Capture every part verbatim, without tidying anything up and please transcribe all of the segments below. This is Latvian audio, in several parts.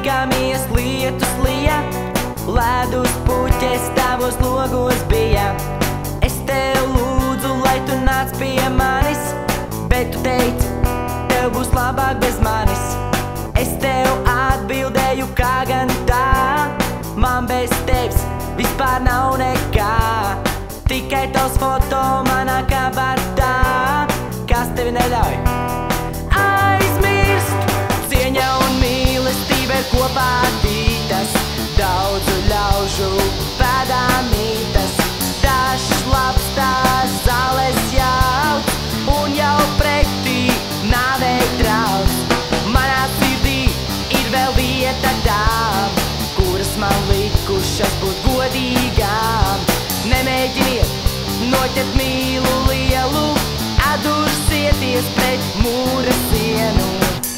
Tikamies lietus lija, ledus puķes tavos logos bija. Es tev lūdzu, lai tu nāc pie manis, bet tu teici, tev būs labāk bez manis. Es tev atbildēju, kā gan tā, man bez tevis vispār nav nekā. Tikai tavs foto manā kabatā, kas tevi neļauj aizmirst. Cieņa un mīlestība ir kopā tītas, daudzu ļaužu pēdām mītas. Dažs labs tās zāles jauc, un jau pretī nāvei trauc. Manā sirdī ir vēl vieta tām, kuras man likušas būt godīgām. Nemēģiniet noķert mīlu lielu, atdursieties pret mūra sienu.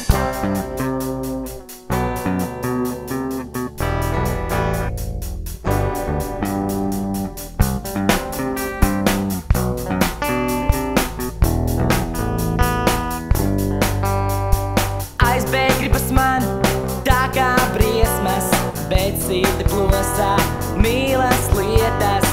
Aizbēg gribas man tā kā briesmas, bet sirdi plosā mīlas lietas.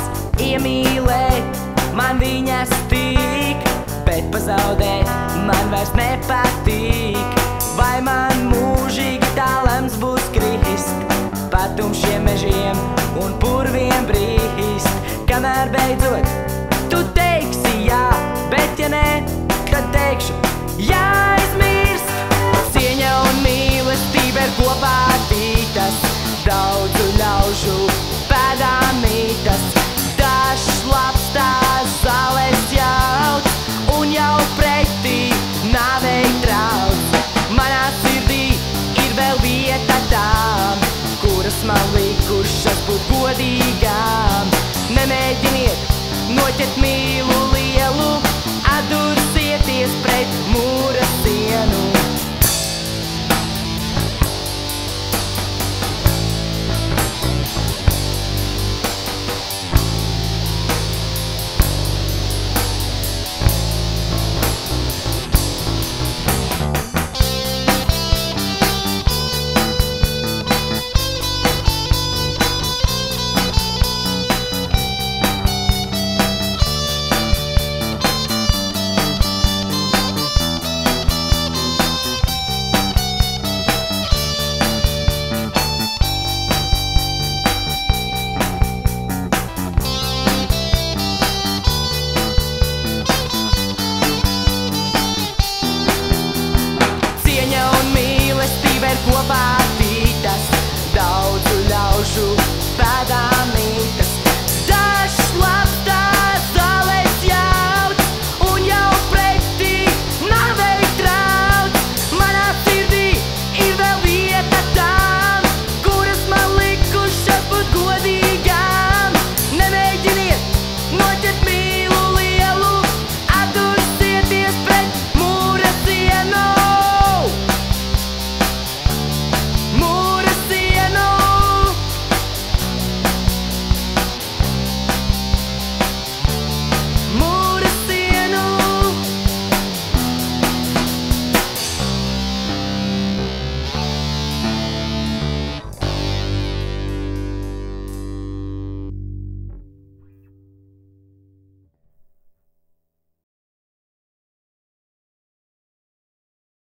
Iemīlēt man viņas tik, bet pazaudēt man vairs nepatīk. Vai man mūžīgi tā lems būs krist pa tumšiem mežiem un purviem brīst, kamēr beidzot tu teiksi jā, bet ja nē, tad teikšu jāizmirst. Cieņa un mīlestība ir kopā tītas, daudzu ļaužu pēdām mītas. Dažs labs tās zāles jauc, un jau pretī nāvei trauc. Manā sirdī ir vēl vieta tām, kuras man likušas būt godīgām. Nemēģiniet noķert mīlu lielu, atdursieties pret mūra sienu. Kopā